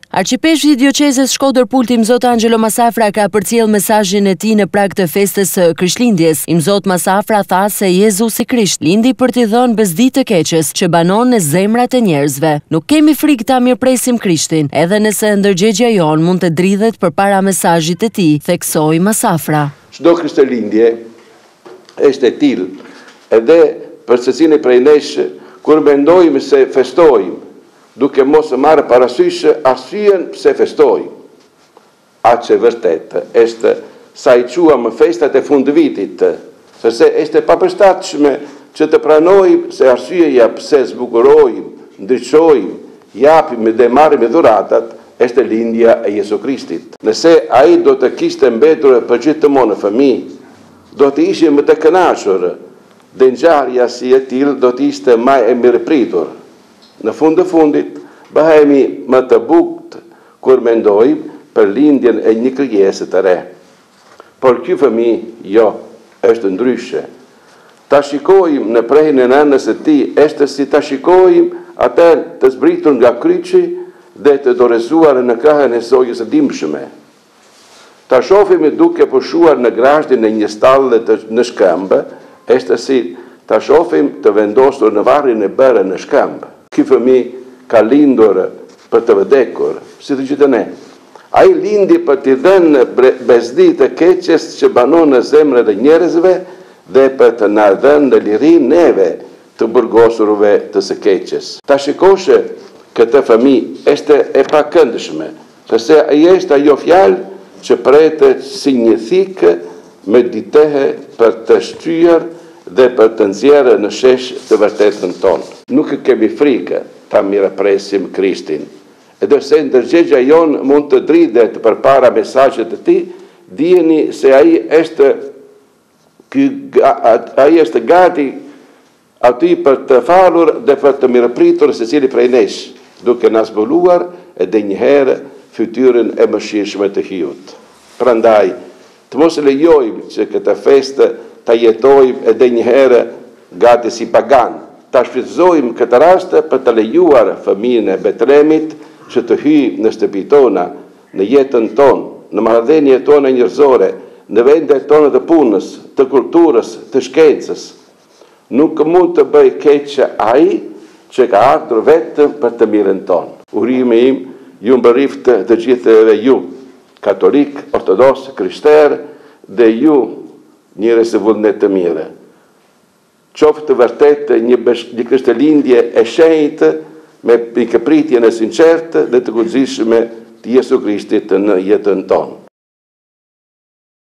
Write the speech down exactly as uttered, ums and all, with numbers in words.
Arqipeshti i dioqezes Shkodër Pulti Imzot Angelo Masafra ka përcjell mesazhin e tij në prag të festës së Krishtlindjes. Imzot Masafra tha se Jezusi Krisht lindi për t'i dhënë bezdit të keqes që banon në zemrat e njerëzve. Nuk kemi frikë ta mirëpresim Krishtin, edhe nëse ndërgjegja jon mund të dridhet përpara mesazhit të tij, theksoi Masafra. Çdo Krishtlindje është e tillë, edhe për secilin prej nesh kur mendojmë se festojmë, duke mos e marrë parasysh arsyen pse festojmë. Atë që vërtet është sa i quam festat e fundvitit, sepse është e papërshtatshme që të pranojmë se arsyeja pse zbukurojmë, ndriçojmë, japim dhe marrim dhuratat është lindja e Jezu Krishtit. Nëse ai do të kishte mbetur për gjithmonë në fëmijë, do të ishim të kënaqur, dhe ngjarja si e tillë do të ishte më e mirëpritur. Në fund të fundit, bëhemi më të bukur kur mendojmë për lindjen e një krijese të re. Por ky fëmijë jo, është ndryshe. Ta shikojmë në prehjen e nënës së tij, është si ta shikojmë atë të zbritur nga kryqi dhe të dorëzuar në krahën e zojës së dimshme. Ta shohim duke pushuar në grashdin e një stalle në shkëmbë, është si ta shohim të vendosur në varrin e bërë në shkëmbë. Ky fëmijë ka lindur për të vdekur, si të gjithë ne. Ai lindi për t'i dhënë bezdi të keqes që banon në zemrat e njerëzve dhe për të na dhënë në liri neve të burgosurve të së keqes. Ta shikosh këtë fëmijë është e pakëndshme, sepse ai është ajo fjalë që pretet si një thikë me ditehe për të shtryer dhe për të nxjerrë në shesh të vërtetën tonë. Nuk kemi frikë ta mirëpresim Krishtin. Edhe se ndërgjegja jonë mund të dridhet përpara mesazhit të tij, dijeni se ai është ky ai është gati aty për të falur dhe për të mirëpritur secili prej nesh, duke na zbuluar edhe një herë fytyrën e mëshirshme të Hiut. Prandaj, të mos lejojmë që këtë festë ta jetojmë edhe një herë gati si pagan. Ta shfrytëzojmë këtë rast për të lejuar fëmijën e Betlehemit që të hyjë në shtëpitë tona, në jetën tonë, në marrëdhëniet tona njerëzore, në vendet tona të punës, të kulturës, të shkencës. Nuk mund të bëj keq ai që ka ardhur vetëm për të mirën tonë. Urimi im ju mbërrift të gjithëve ju, katolik, ortodoks, krishterë dhe ju njerëz të vullnet të mirë. Qoftë vërtet një, një Krishtlindje e shenjtë me pikëpritjen e sinqertë dhe të guximshme të Jezu Krishtit në jetën tonë.